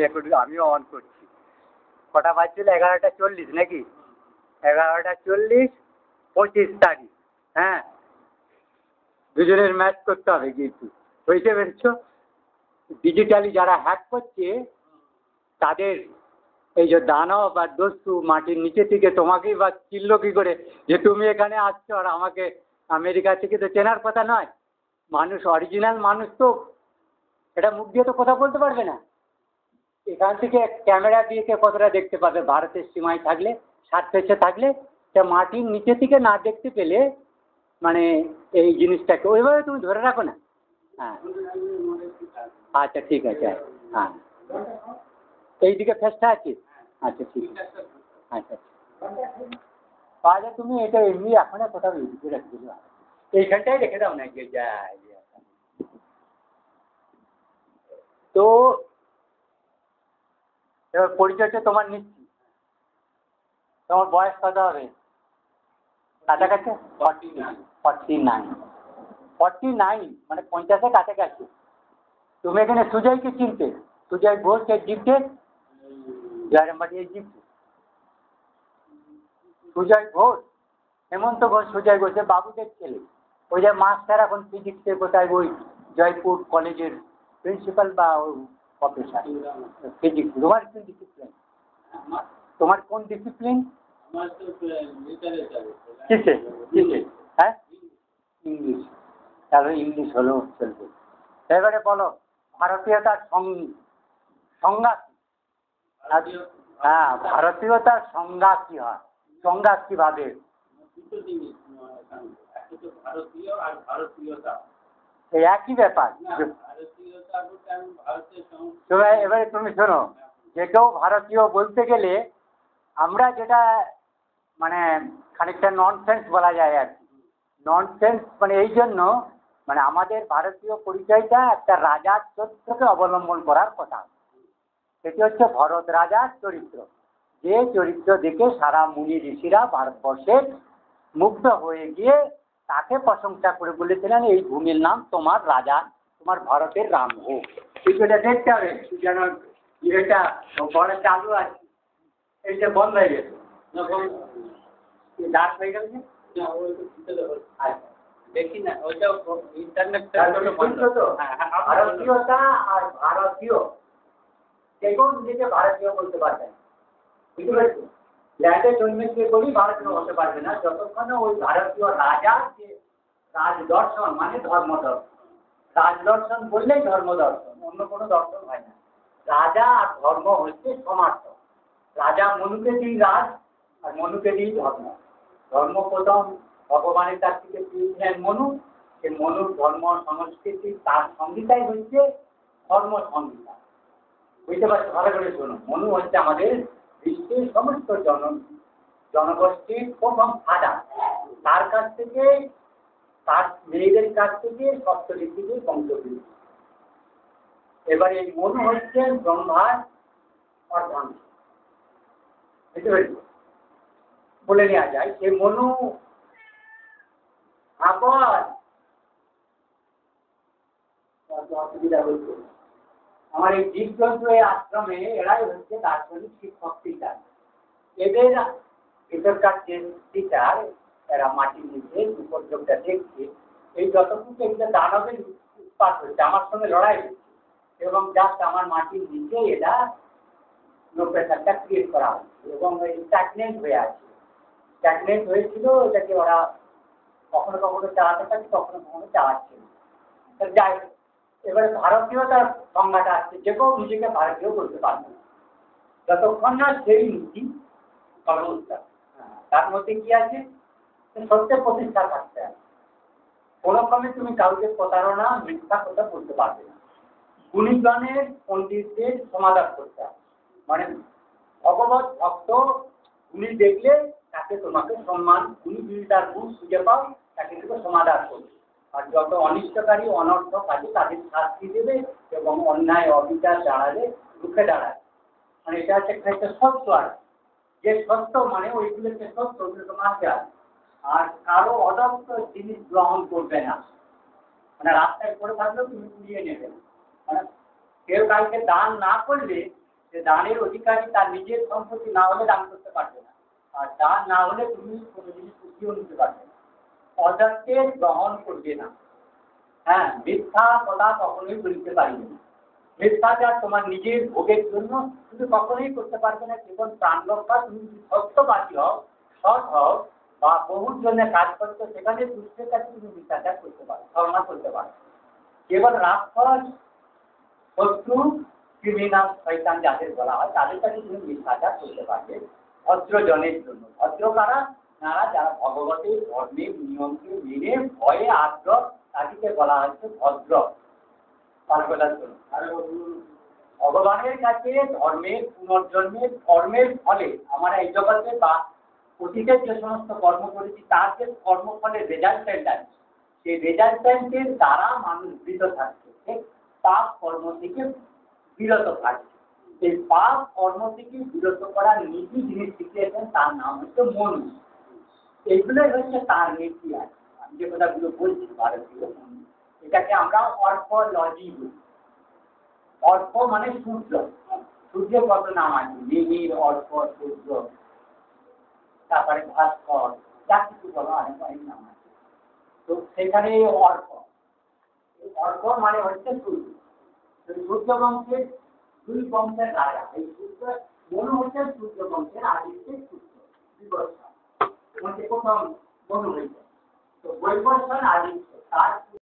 আমিও অন করছি। কটা বাজছিল? 11টা 40 নাকি? 11টা 40, 25 তারিখ। হ্যাঁ, দুজনের ম্যাচ করতে হবে কিন্তু, বুঝতে পেরেছ? ডিজিটালি যারা হ্যাক করছে তাদের এই যে দানব আর দস্যু মাটির নিচে থেকে তোমাকেই বা চিনল কি করে যে তুমি এখানে আসছো? আর আমাকে আমেরিকা থেকে তো চেনার কথা নয়। মানুষ, অরিজিনাল মানুষ তো এটা মুখ দিয়ে তো কথা বলতে পারবে না। এখান থেকে ক্যামেরা দিয়ে কতটা দেখতে পাবে? ভারতের সীমায় থাকলে, সার্ফেসে থাকলে, তা মাটির নিচে থেকে না দেখতে পেলে মানে এই জিনিসটাকে ওইভাবে তুমি ধরে রাখো না। হ্যাঁ, আচ্ছা ঠিক আছে। হ্যাঁ, এইদিকে ফেসটা আছে। আচ্ছা ঠিক আছে। আচ্ছা আচ্ছা, তুমি এটা এমনি এখন কোথাও এদিকে রেখে দিলো, এইখানটাই রেখে দাও না যে যায়। তো এবার পরিচয়টা তোমার নিচ্ছি। তোমার বয়স কত হবে? কাছাকাছি 49 মানে 50-এর কাছাকাছি। তুমি এখানে সুজয়কে চিনতে? সুজয় ঘোষ কে জিততে? জয়রামবাটি জিততে সুজয় ঘোষ, হেমন্ত ঘোষ, সুজয় ঘোষের বাবুদের ছেলে। ওই যে মাস্টার এখন ফিজিক্সে কোথায় ওই জয়পুর কলেজের প্রিন্সিপাল বা প্রফেসর ফিজিক্স। তোমার কোন ডিসিপ্লিন? তোমার কোন ডিসিপ্লিন? কিসে কিসে? হ্যাঁ, ইংলিশ। তাহলে ইংলিশ হলেও চলবে। এবারে বলো ভারতীয়তার সংজ্ঞা কি? হ্যাঁ, ভারতীয়তার সংজ্ঞা কি হয়? সংজ্ঞা কিভাবে? এই একই ব্যাপার। এবারে তুমি শোনো, যে কেউ ভারতীয় বলতে গেলে আমরা যেটা মানে খানিকটা ননসেন্স বলা যায় আর কি। ননসেন্স মানে এই জন্য, মানে আমাদের ভারতীয় পরিচয়টা একটা রাজার চরিত্রকে অবলম্বন করার কথা। সেটি হচ্ছে ভরত রাজার চরিত্র, যে চরিত্র দেখে সারা মুনি ঋষিরা ভারতবর্ষের মুগ্ধ হয়ে গিয়ে তাকে প্রশংসা করে বলেছিলেন এই ভূমির নাম তোমার রাজা, তোমার ভারতের রাম হোক। এটা দেখতে হবে যেন এটা বড় চালু আছে, এইটা বন্ধ হয়ে গেছে, ডাক হয়ে গেছে। দেখি না ওইটা ইন্টারনেট তো। ভারতীয়তা আর ভারতীয় এখন নিজেকে ভারতীয় বলতে পারবে না, বুঝতে পারছি? ল্যান্ডে জন্মেছে বলেই ভারতীয় হতে পারবে না যতক্ষণ ওই ভারতীয় রাজার যে রাজদর্শন মানে ধর্মদর্শন। রাজদর্শন বললেই ধর্মদর্শন, অন্য কোনো দর্শন হয় না। রাজা আর ধর্ম হচ্ছে সমার্থক। রাজা মনুকে দিই রাজ, আর মনুকে দিই ধর্ম। ধর্ম প্রথম ভগবানের কাছ থেকে পেয়েছিলেন মনু। সেই মনুর ধর্ম সংস্কৃতি তার সংহিতাই হচ্ছে ধর্ম সংহিতা। বুঝতে পারছো? ভালো করে শোনো, মনু হচ্ছে আমাদের বিশ্বের সমস্ত জনগোষ্ঠীর প্রথম ফাদার। তার কাছ থেকে, তার মেয়েদের কাছ থেকে সপ্তঋষিদের বংশবৃদ্ধি। এবার এই মনু হচ্ছেন ব্রহ্মার অর্ধাংশ। বুঝতে পেরেছ? বলে নেওয়া যায় সে মনু আবার অসুবিধা হচ্ছে। আমার এই জীবজন্তু আশ্রমে এরাই হচ্ছে দার্শনিক শিক্ষক টিচার। এদের ভেতরকার যে টিচার, এরা মাটির নিচে উপদ্রবটা দেখছে। এই যতটুকু এটা দানবের উৎপাত হচ্ছে, আমার সঙ্গে লড়াই হচ্ছে, এবং জাস্ট আমার মাটির নিচে এটা লো প্রেশারটা ক্রিয়েট করা হচ্ছে এবং স্ট্যাগনেন্ট হয়ে আছে। স্ট্যাগনেন্ট হয়েছিল, এটাকে ওরা কখনো কখনো চালাতে পারে, কখনো কখনো চালাচ্ছে না। যাই হোক, এবারে ভারতীয়তার সংজ্ঞাটা আসছে, যে কেউ নিজেকে ভারতীয় বলতে পারবে না যতক্ষণ না সেই নীতি কর্মস্থা। তার মধ্যে কি আছে? সত্যের প্রতিষ্ঠা থাকতে হবে। কোনো ক্রমে তুমি কাউকে প্রতারণা, মিথ্যা কথা বলতে পারবে না। গুণীজনের পণ্ডিতদের সমাধান করতে হবে, মানে ভগবত ভক্ত গুণী দেখলে তাকে তোমাকে সম্মান, গুণী যদি তার গুণ খুঁজে পাও তাকে তুমি সমাধান করবে। আর যত অনিষ্টকারী অনর্থ কাজে তাদের শাস্তি দেবে এবং অন্যায় অবিচার দাঁড়ালে রুখে দাঁড়ায়। মানে এটা হচ্ছে একটা সত্য। আর যে সত্য মানে ওইগুলোকে সত্য ওগুলোকে মানতে হবে। আর কারো অদত্ত জিনিস গ্রহণ করবে না। মানে রাস্তায় পড়ে থাকলেও তুমি কুড়িয়ে নেবে। মানে কেউ কাউকে দান না করলে যে দানের অধিকারী তার নিজের সম্পত্তি না হলে দান করতে পারবে না, আর দান না হলে তুমি কোনো জিনিস উঠিয়েও নিতে পারবে না। অসত্যের গ্রহণ করবে না। হ্যাঁ, মিথ্যা কথা কখনোই বলতে পারবে না। মিথ্যাচার তোমার নিজের ভোগের জন্য তুমি কখনোই করতে পারবে না। কেবল প্রাণ রক্ষা, তুমি যদি সত্যবাদী হও, সৎ হও বা বহুর জন্য কাজ করছো, সেখানে দুষ্টের কাছে তুমি মিথ্যাচার করতে পারো, ছলনা করতে পারো। কেবল রাক্ষস, শত্রু, ক্রিমিনাল, শয়তান যাদের বলা হয়, তাদের কাছে তুমি মিথ্যাচার করতে পারবে ভদ্রজনের জন্য। ভদ্র কারা? যারা যারা ভগবতের ধর্মের নিয়মকে মেনে ভয়ে আদ্র, তাদেরকে বলা হচ্ছে ভদ্র। ভগবানের কাছে ধর্মের পুনর্জন্মের কর্মের ফলে আমরা এই জগতে বা অতীতের যে সমস্ত কর্ম করেছি তার যে কর্মফলের রেজাল্টেন্ট আছে, সেই রেজাল্টেন্টের দ্বারা মানুষ বিরত থাকছে, পাপ কর্ম থেকে বিরত থাকছে। এই পাপ কর্ম থেকে বিরত করার নীতি যিনি শিখিয়েছেন তার নাম হচ্ছে মনু। এইগুলোই হচ্ছে তার নীতি আছে। আমি যে কথাগুলো বলছি ভারতীয়, এটাকে আমরা অর্কোলজি বলি। অর্ক মানে সূর্য, সূর্য কত নাম আছে, মিহির, অর্ক, সূর্য, তারপরে ভাস্কর, যা কিছু বলো অনেক অনেক নাম আছে। তো সেখানে অর্ক, অর্ক মানে হচ্ছে সূর্য। সূর্য বংশের দুই বংশের রাজা, এই সূর্য মনু হচ্ছে সূর্য বংশের আদিত্য সূর্য বিবর্ষণ, প্রথম মনু হয়েছে। তো বৈবর্ষণ আদিত্য, তার